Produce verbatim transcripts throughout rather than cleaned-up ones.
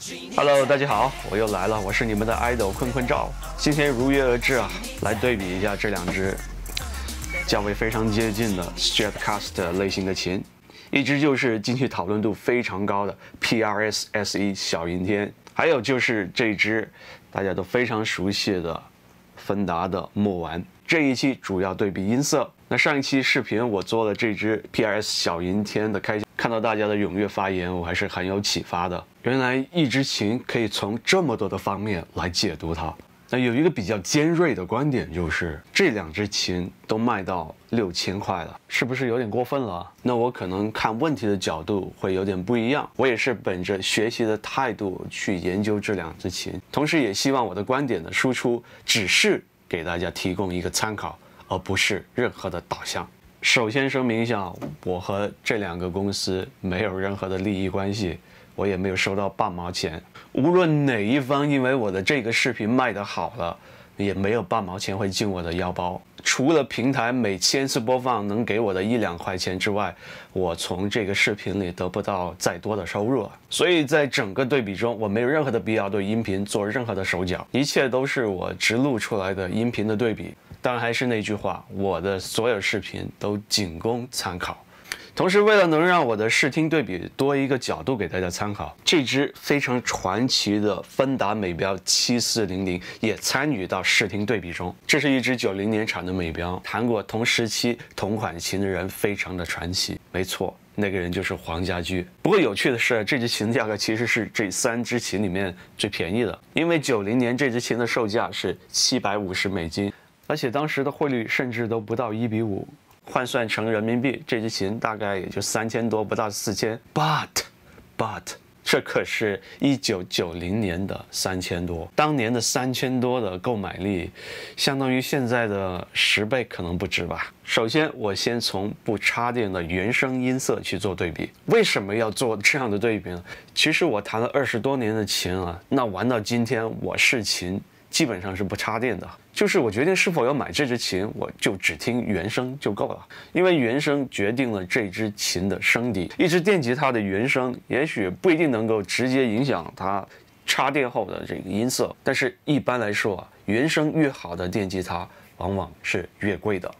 Hello， 大家好，我又来了，我是你们的 idol 坤坤照。今天如约而至啊，来对比一下这两支价位非常接近的 Stratocaster 类型的琴，一支就是近期讨论度非常高的 P R S S E 小阴天，还有就是这支大家都非常熟悉的芬达的莫玩。这一期主要对比音色。那上一期视频我做了这支 P R S 小阴天的开箱，看到大家的踊跃发言，我还是很有启发的。原来一支琴可以从这么多的方面来解读它。那有一个比较尖锐的观点，就是这两支琴都卖到六千块了，是不是有点过分了？那我可能看问题的角度会有点不一样。我也是本着学习的态度去研究这两支琴，同时也希望我的观点的输出只是给大家提供一个参考，而不是任何的导向。首先声明一下，我和这两个公司没有任何的利益关系，我也没有收到半毛钱。无论哪一方因为我的这个视频卖得好了，也没有半毛钱会进我的腰包。除了平台每千次播放能给我的一两块钱之外，我从这个视频里得不到再多的收入了。所以在整个对比中，我没有任何的必要对音频做任何的手脚，一切都是我直录出来的音频的对比。当然还是那句话，我的所有视频都仅供参考。同时，为了能让我的视听对比多一个角度给大家参考，这支非常传奇的芬达美标七四零零也参与到视听对比中。这是一支九零年产的美标，弹过同时期同款琴的人非常的传奇。没错，那个人就是黄家驹。不过有趣的是，这支琴价格其实是这三支琴里面最便宜的，因为九零年这支琴的售价是七百五十美金，而且当时的汇率甚至都不到一比五。换算成人民币，这支琴大概也就三千多，不到四千。But, but， 这可是一九九零年的三千多，当年的三千多的购买力，相当于现在的十倍可能不止吧。首先，我先从不插电的原声音色去做对比。为什么要做这样的对比呢？其实我弹了二十多年的琴啊，那玩到今天，我试琴基本上是不插电的。就是我决定是否要买这支琴，我就只听原声就够了，因为原声决定了这支琴的声底。一支电吉他的原声也许不一定能够直接影响它插电后的这个音色，但是一般来说啊，原声越好的电吉他往往是越贵的。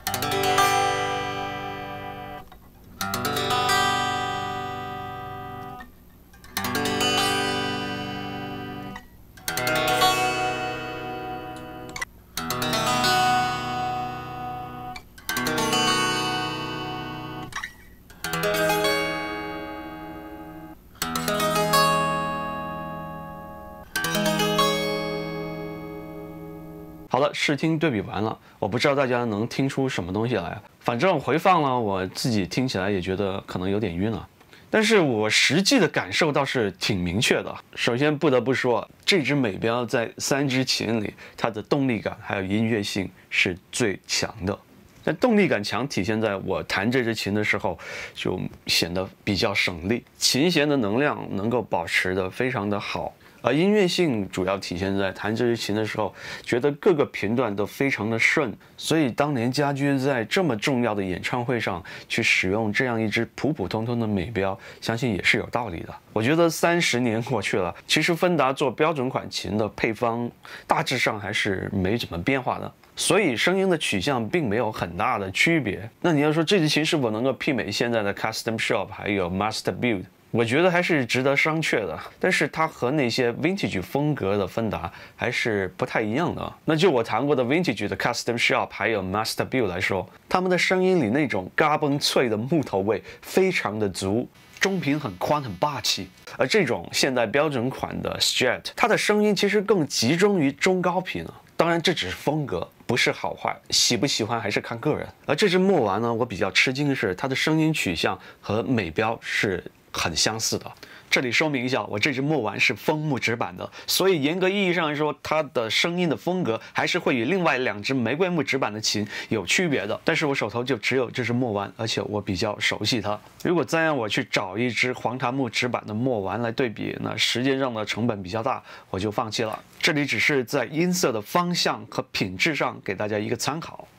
好了，试听对比完了，我不知道大家能听出什么东西来啊。反正回放了，我自己听起来也觉得可能有点晕了，但是我实际的感受倒是挺明确的。首先不得不说，这支美标在三支琴里，它的动力感还有音乐性是最强的。但动力感强体现在我弹这支琴的时候，就显得比较省力，琴弦的能量能够保持得非常的好。而音乐性主要体现在弹这支琴的时候，觉得各个频段都非常的顺，所以当年家驹在这么重要的演唱会上去使用这样一支普普通通的美标，相信也是有道理的。我觉得三十年过去了，其实芬达做标准款琴的配方大致上还是没怎么变化的，所以声音的取向并没有很大的区别。那你要说这支琴是否能够媲美现在的 Custom Shop 还有 Master Build，我觉得还是值得商榷的，但是它和那些 Vintage 风格的芬达还是不太一样的。那就我弹过的 Vintage 的 Custom Shop 还有 Master Build 来说，他们的声音里那种嘎嘣脆的木头味非常的足，中频很宽很霸气。而这种现代标准款的 Strat， 它的声音其实更集中于中高频了。当然这只是风格，不是好坏，喜不喜欢还是看个人。而这支莫玩呢，我比较吃惊的是它的声音取向和美标是很相似的。这里说明一下，我这支莫玩是枫木指版的，所以严格意义上来说，它的声音的风格还是会与另外两支玫瑰木指版的琴有区别的。但是我手头就只有这支莫玩，而且我比较熟悉它。如果再让我去找一支黄檀木指版的莫玩来对比，那时间上的成本比较大，我就放弃了。这里只是在音色的方向和品质上给大家一个参考。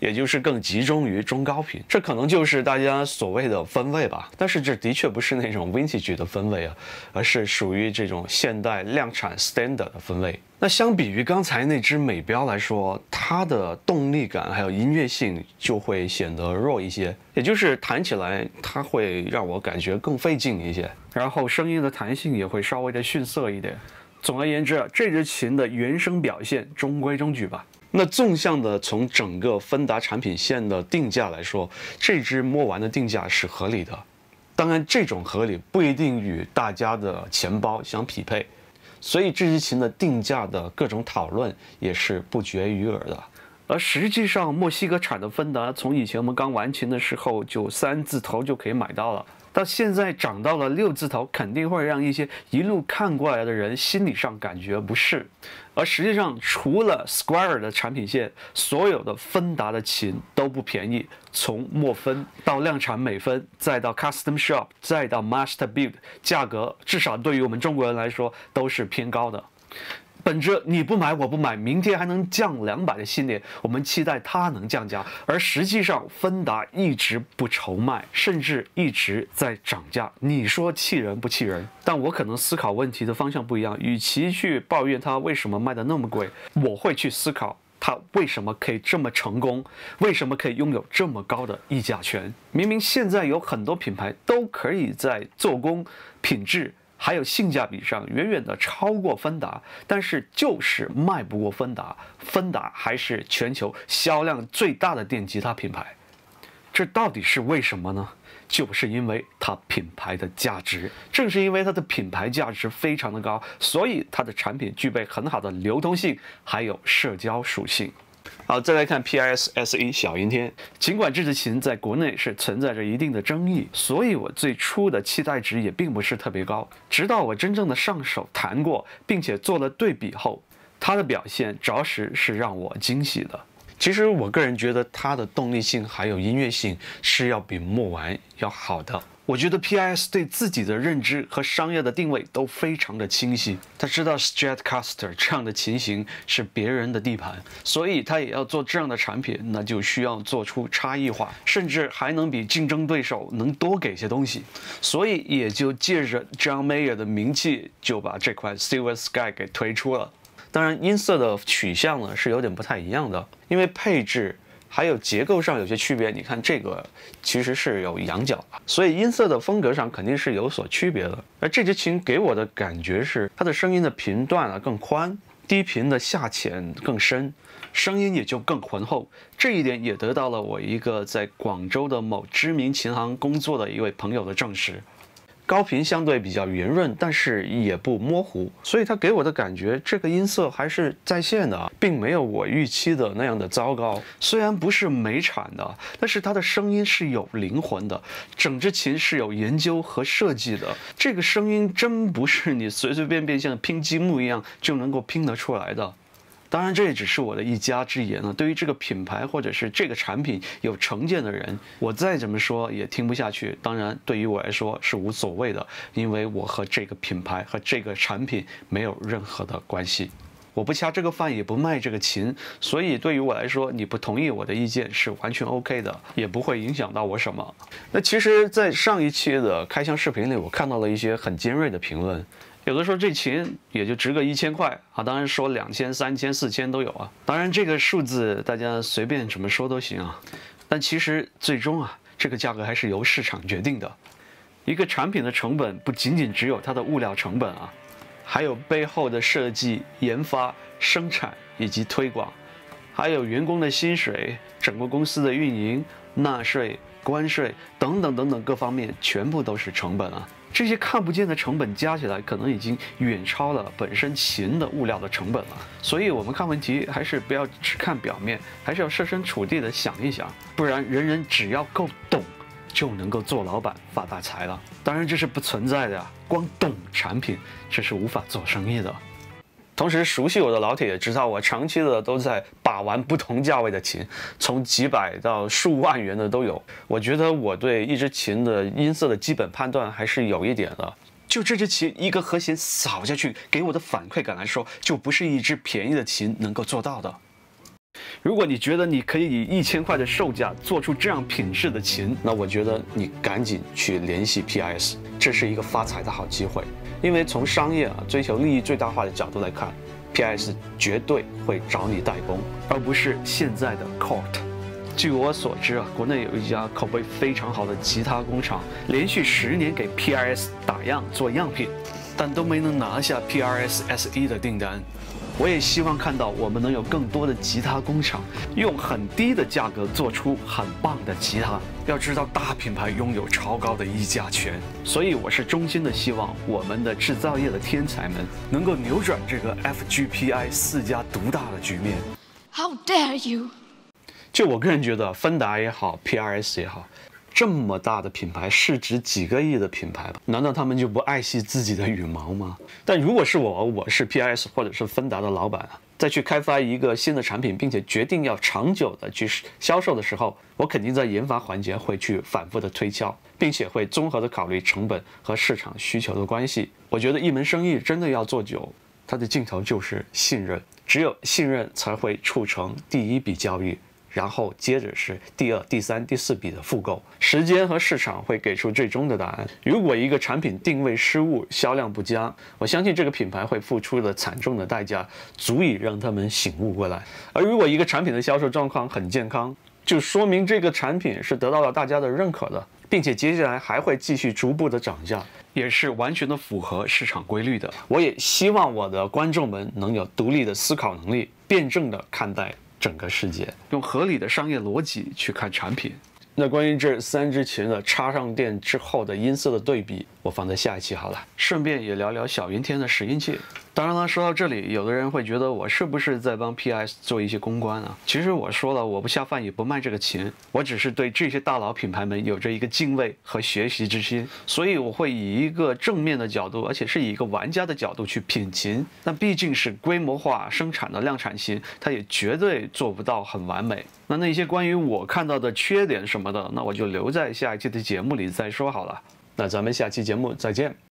也就是更集中于中高频，这可能就是大家所谓的分位吧。但是这的确不是那种 vintage 的分位啊，而是属于这种现代量产 standard 的分位。那相比于刚才那只美标来说，它的动力感还有音乐性就会显得弱一些，也就是弹起来它会让我感觉更费劲一些，然后声音的弹性也会稍微的逊色一点。总而言之啊，这支琴的原声表现中规中矩吧。那纵向的从整个芬达产品线的定价来说，这支摸完的定价是合理的。当然，这种合理不一定与大家的钱包相匹配。所以这支琴的定价的各种讨论也是不绝于耳的。而实际上，墨西哥产的芬达从以前我们刚玩琴的时候就三字头就可以买到了，到现在涨到了六字头，肯定会让一些一路看过来的人心理上感觉不适。而实际上，除了 Squire 的产品线，所有的芬达的琴都不便宜。从墨芬到量产美芬，再到 Custom Shop， 再到 Master Build， 价格至少对于我们中国人来说都是偏高的。本着你不买我不买，明天还能降两百的信念，我们期待它能降价。而实际上，芬达一直不愁卖，甚至一直在涨价。你说气人不气人？但我可能思考问题的方向不一样，与其去抱怨它为什么卖的那么贵，我会去思考它为什么可以这么成功，为什么可以拥有这么高的议价权。明明现在有很多品牌都可以在做工、品质还有性价比上远远的超过芬达，但是就是卖不过芬达。芬达还是全球销量最大的电吉他品牌，这到底是为什么呢？就是因为它品牌的价值，正是因为它的品牌价值非常的高，所以它的产品具备很好的流通性，还有社交属性。好，再来看 P I S S 一小阴天。尽管这支琴在国内是存在着一定的争议，所以我最初的期待值也并不是特别高。直到我真正的上手弹过，并且做了对比后，它的表现着实是让我惊喜的。其实我个人觉得它的动力性还有音乐性是要比墨玩要好的。我觉得 P I S 对自己的认知和商业的定位都非常的清晰，他知道 Stratocaster 这样的琴型是别人的地盘，所以他也要做这样的产品，那就需要做出差异化，甚至还能比竞争对手能多给些东西，所以也就借着 John Mayer 的名气，就把这款 Silver Sky 给推出了。当然，音色的取向呢是有点不太一样的，因为配置还有结构上有些区别。你看这个其实是有仰角，所以音色的风格上肯定是有所区别的。而这支琴给我的感觉是，它的声音的频段啊更宽，低频的下潜更深，声音也就更浑厚。这一点也得到了我一个在广州的某知名琴行工作的一位朋友的证实。高频相对比较圆润，但是也不模糊，所以它给我的感觉，这个音色还是在线的，并没有我预期的那样的糟糕。虽然不是美产的，但是它的声音是有灵魂的，整支琴是有研究和设计的。这个声音真不是你随随便便像拼积木一样就能够拼得出来的。当然，这也只是我的一家之言了。对于这个品牌或者是这个产品有成见的人，我再怎么说也听不下去。当然，对于我来说是无所谓的，因为我和这个品牌和这个产品没有任何的关系。我不掐这个饭，也不卖这个琴，所以对于我来说，你不同意我的意见是完全 OK 的，也不会影响到我什么。那其实，在上一期的开箱视频里，我看到了一些很尖锐的评论。有的说这琴也就值个一千块啊，当然说两千、三千、四千都有啊。当然这个数字大家随便怎么说都行啊，但其实最终啊，这个价格还是由市场决定的。一个产品的成本不仅仅只有它的物料成本啊，还有背后的设计、研发、生产以及推广，还有员工的薪水、整个公司的运营、纳税、关税等等等等各方面，全部都是成本啊。这些看不见的成本加起来，可能已经远超了本身琴的物料的成本了。所以，我们看问题还是不要只看表面，还是要设身处地的想一想，不然人人只要够懂，就能够做老板发大财了。当然，这是不存在的呀，光懂产品，这是无法做生意的。同时，熟悉我的老铁也知道，我长期的都在把玩不同价位的琴，从几百到数万元的都有。我觉得我对一支琴的音色的基本判断还是有一点的。就这支琴一个和弦扫下去，给我的反馈感来说，就不是一支便宜的琴能够做到的。 如果你觉得你可以以一千块的售价做出这样品质的琴，那我觉得你赶紧去联系 P I S， 这是一个发财的好机会。因为从商业啊追求利益最大化的角度来看 ，P I S 绝对会找你代工，而不是现在的 Cort。据我所知啊，国内有一家口碑非常好的吉他工厂，连续十年给 P I S 打样做样品，但都没能拿下 P R S S 一的订单。我也希望看到我们能有更多的吉他工厂用很低的价格做出很棒的吉他。要知道，大品牌拥有超高的议价权，所以我是衷心的希望我们的制造业的天才们能够扭转这个 F G P I 四家独大的局面。 How dare you！ 就我个人觉得，芬达也好 ，P R S 也好，这么大的品牌，市值几个亿的品牌吧，难道他们就不爱惜自己的羽毛吗？但如果是我，我是 P R S 或者是芬达的老板啊，再去开发一个新的产品，并且决定要长久的去销售的时候，我肯定在研发环节会去反复的推敲，并且会综合的考虑成本和市场需求的关系。我觉得一门生意真的要做久，它的尽头就是信任，只有信任才会促成第一笔交易。然后接着是第二、第三、第四笔的复购，时间和市场会给出最终的答案。如果一个产品定位失误、销量不佳，我相信这个品牌会付出的惨重的代价，足以让他们醒悟过来。而如果一个产品的销售状况很健康，就说明这个产品是得到了大家的认可的，并且接下来还会继续逐步的涨价，也是完全的符合市场规律的。我也希望我的观众们能有独立的思考能力，辩证的看待整个世界，用合理的商业逻辑去看产品。那关于这三支琴的插上电之后的音色的对比，我放在下一期好了。顺便也聊聊小云天的拾音器。当然了，说到这里，有的人会觉得我是不是在帮 P S 做一些公关啊？其实我说了，我不下饭也不卖这个琴，我只是对这些大佬品牌们有着一个敬畏和学习之心，所以我会以一个正面的角度，而且是以一个玩家的角度去品琴。那毕竟是规模化生产的量产琴，它也绝对做不到很完美。那那些关于我看到的缺点什么的，那我就留在下一期的节目里再说好了。那咱们下期节目再见。